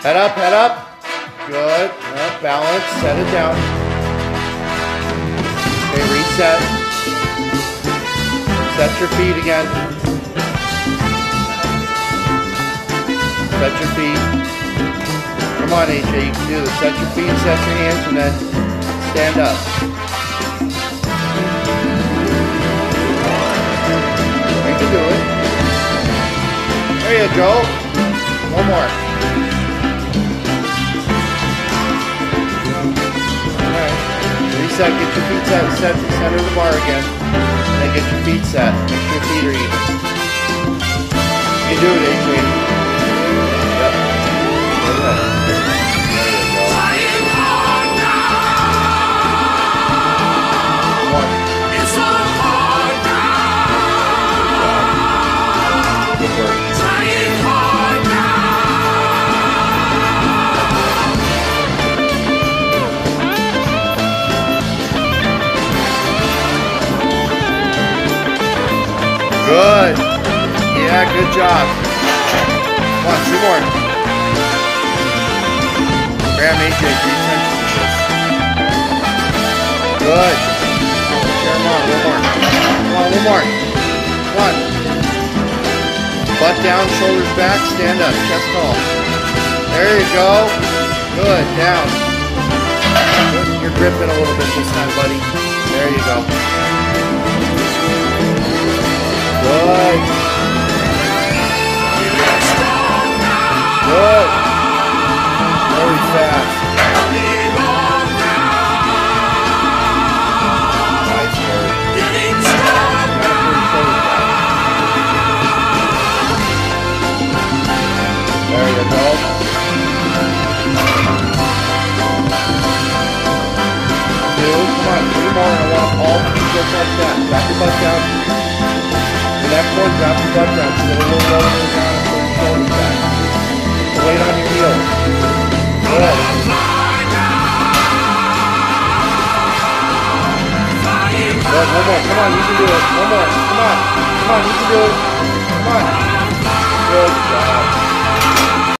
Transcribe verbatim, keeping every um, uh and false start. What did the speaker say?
Head up, head up. Good. Up, balance. Set it down. Okay, reset. Set your feet again. Set your feet. Come on, A J, you can do this. Set your feet, set your hands, and then stand up. You can do it. There you go. One more. Alright. Reset, get your feet set, set to the center of the bar again. And then get your feet set. Make sure your feet are even. You can do it, A J. Yep. Go ahead. There you go. One. It's so hard now. Good work. Trying hard now. Good. Yeah, good job. Come on, two more. Graham, A J, pay attention to this. Good. Come on, one more. Come on, one more. Come on. Butt down, shoulders back, stand up, chest tall. There you go. Good, down. Good. You're gripping a little bit this time, buddy. There you go. Good. Good. Very fast. Nice work. There you go. Two. Come on, three more. I want all three just like that. Drop your butt down. The next one, drop your butt down. So a little lower down and pull your shoulders back. Put weight on your heels. Good. Good, one more. Come on, you can do it. One more. Come on. Come on, you can do it. Come on. Good job.